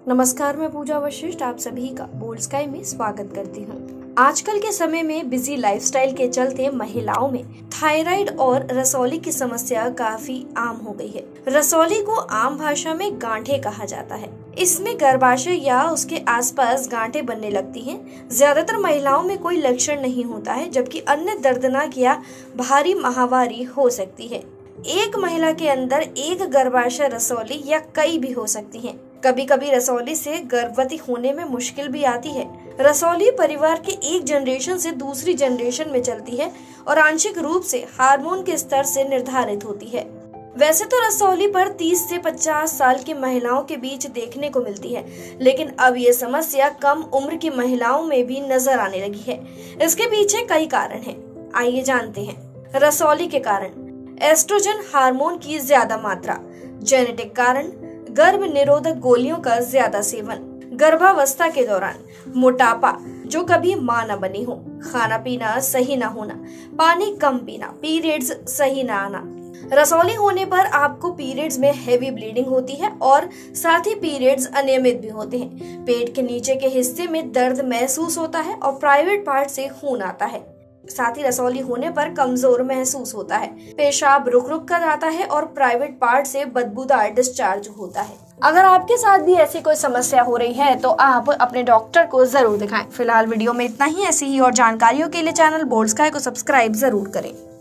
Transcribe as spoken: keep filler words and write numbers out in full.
नमस्कार, मैं पूजा वशिष्ठ आप सभी का बोल्ड स्काई में स्वागत करती हूँ। आजकल के समय में बिजी लाइफस्टाइल के चलते महिलाओं में थायराइड और रसौली की समस्या काफी आम हो गई है। रसौली को आम भाषा में गांठें कहा जाता है। इसमें गर्भाशय या उसके आसपास गांठें बनने लगती हैं। ज्यादातर महिलाओं में कोई लक्षण नहीं होता है, जबकि अन्य दर्दनाक या भारी माहवारी हो सकती है। एक महिला के अंदर एक गर्भाशय रसौली या कई भी हो सकती हैं। कभी कभी रसौली से गर्भवती होने में मुश्किल भी आती है। रसौली परिवार के एक जनरेशन से दूसरी जनरेशन में चलती है और आंशिक रूप से हार्मोन के स्तर से निर्धारित होती है। वैसे तो रसौली पर तीस से पचास साल की महिलाओं के बीच देखने को मिलती है, लेकिन अब ये समस्या कम उम्र की महिलाओं में भी नजर आने लगी है। इसके पीछे कई कारण हैं। आइए जानते हैं। रसौली के कारण: एस्ट्रोजन हार्मोन की ज्यादा मात्रा, जेनेटिक कारण, गर्भ निरोधक गोलियों का ज्यादा सेवन, गर्भावस्था के दौरान मोटापा जो कभी मां न बनी हो, खाना पीना सही न होना, पानी कम पीना, पीरियड्स सही न आना। रसौली होने पर आपको पीरियड्स में हेवी ब्लीडिंग होती है और साथ ही पीरियड्स अनियमित भी होते हैं। पेट के नीचे के हिस्से में दर्द महसूस होता है और प्राइवेट पार्ट से खून आता है। साथ ही रसौली होने पर कमजोर महसूस होता है, पेशाब रुक रुक कर आता है और प्राइवेट पार्ट से बदबूदार डिस्चार्ज होता है। अगर आपके साथ भी ऐसी कोई समस्या हो रही है तो आप अपने डॉक्टर को जरूर दिखाएं। फिलहाल वीडियो में इतना ही। ऐसी ही और जानकारियों के लिए चैनल बोल्ड स्काई को सब्सक्राइब जरूर करें।